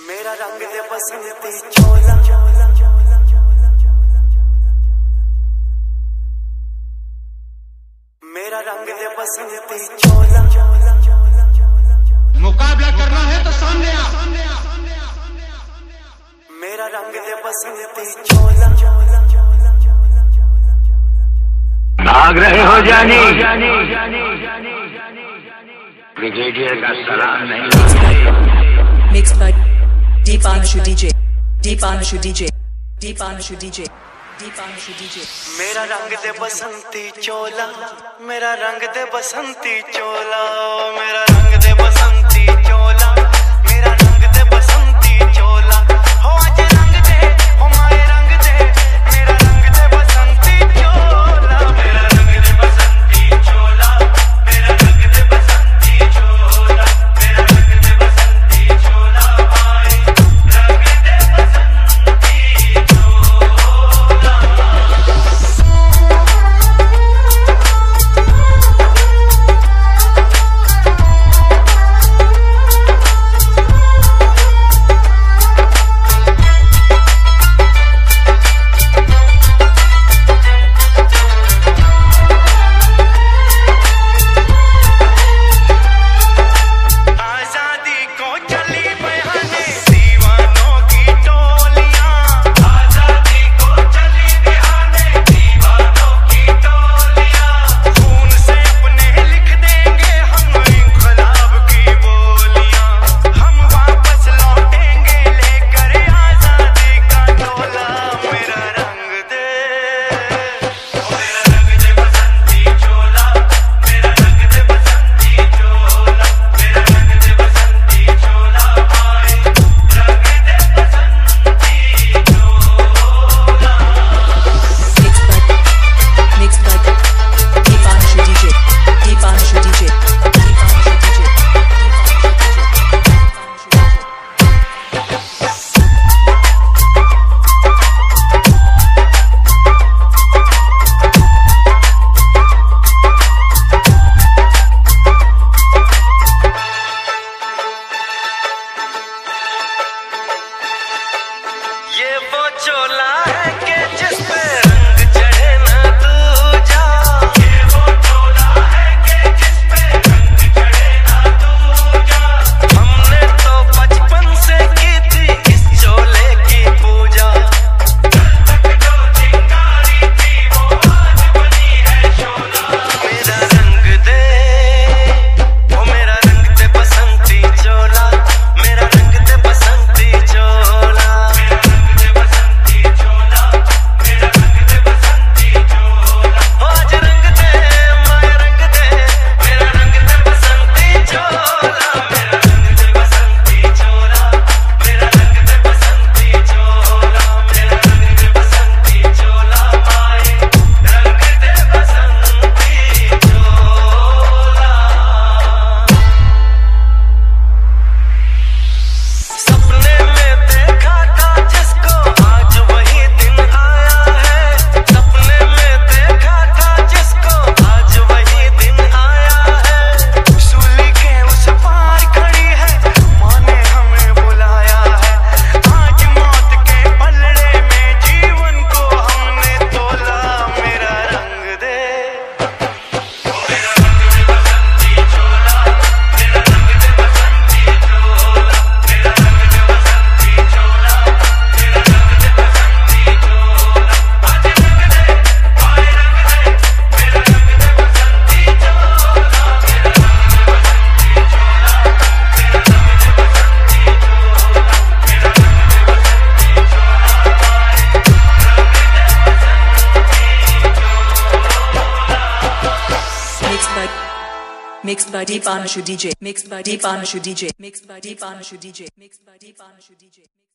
मेरा रंग दे बसंती चोला, मेरा रंग दे बसंती चोला। मुकाबला करना है तो सामने आ। मेरा रंग दे बसंती चोला। भाग रहे हो जानी, ब्रिगेडियर का सलाम नहीं। Mixed by Deepanshu DJ, Deepanshu DJ, Deepanshu DJ, Deepanshu DJ। मेरा रंग दे बसंती चोला, मेरा रंग दे बसंती चोला, मेरा रंग दे बसंती चोला, मेरा रंग दे बसंती चोला। हो आज रंग दे, हो माए रंग दे, मेरा रंग दे बसंती चोला, मेरा रंग दे बसंती चोला, मेरा रंग दे बसंती चोला, मेरा रंग दे बसंती चोला, माए रंग दे बसंती चोला। ये वो चोला है कि जिस पे रंग चढ़े ना दूजा, ये वो चोला है कि जिस पे रंग चढ़े ना दूजा। हमने तो बचपन से की थी इस चोले की पूजा, कल तक जो चिंगारी थी वो आज बनी है शोला। मेरा रंग दे, ओ मेरा रंग दे बसंती चोला, मेरा रंग दे बसंती चोला। Mixed by Deepanshu DJ, mixed by Deepanshu DJ, mixed by Deepanshu DJ, mixed by Deepanshu DJ.